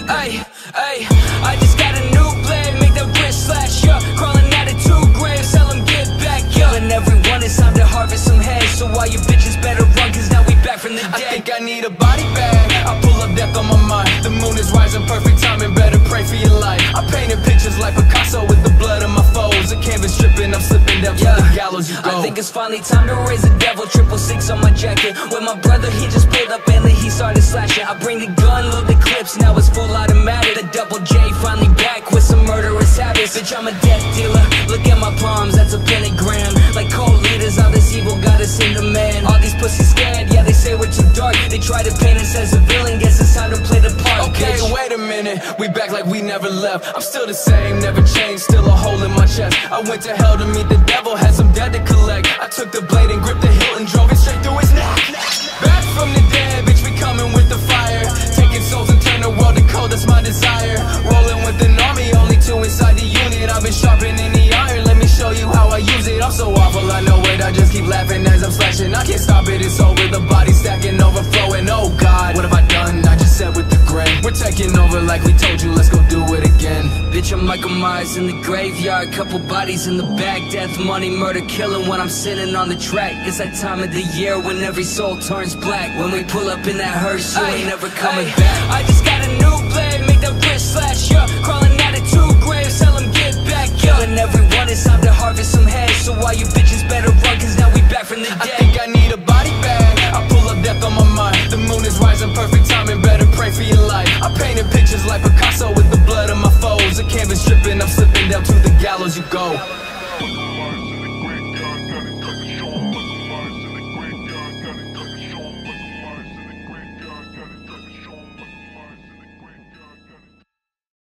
Ay, ay, I just got a new blade, make that wrist slash, yeah. Crawling out of 2 graves, tell them get back, yeah. Killing everyone, it's time to harvest some heads. So all you bitches better run, cause now we back from the dead. I think I need a body bag, I pull up death on my mind. The moon is rising, perfect timing, better pray for your life. I painted pictures like Picasso with the blood of my foes. The canvas dripping, I'm slipping down to the gallows you go. I think it's finally time to raise the devil, 666 on my jacket. With my brother, he just pulled up and he started slashing. I bring the gun, load the clips, now it's full automatic. The double J finally back with some murderous habits. Bitch, I'm a death dealer, look at my palms, that's a pentagram. Like cult leaders, all this evil got us in demand. All these pussies scared, yeah, they say we're too dark. They try to paint us as a villain, guess it's time to play the part. Okay, bitch. wait a minute, we back like we never left. I'm still the same, never changed, still a hole in my chest. I went to hell to meet the devil, had some debt to collect. I took the blade and gripped the hilt and drove it straight through his neck. Back from the dead, bitch, we coming with the fire. Taking souls and turn the world to cold, that's my desire. Rolling with an army, only 2 inside the unit. I've been sharpening the iron, let me show you how I use it. I'm so awful, I know it, I just keep laughing as I'm slashing. I can't stop it, it's over, the body stacking, overflowing. Oh God, what have I done? I just said with the grain. We're taking over like we told you, let's go do it again. Bitch, I'm Michael Myers in the graveyard, couple bodies in the back. Death, money, murder, killing when I'm sitting on the track. It's that time of the year when every soul turns black. When we pull up in that hearse, you ain't never coming back. I just got a new blade, make that wrist slash, yeah. Crawling out of 2 graves, tell them get back, yeah. Killing everyone, it's time to harvest some heads. So all you bitches better run, cause now we back from the dead. I think I need a body bag, I pull up death on my mind. The moon is rising, perfect timing, better pray for your life. I painted pictures like Picasso with the blood of my foes. The canvas dripping, I'm slipping down to the gallows you go.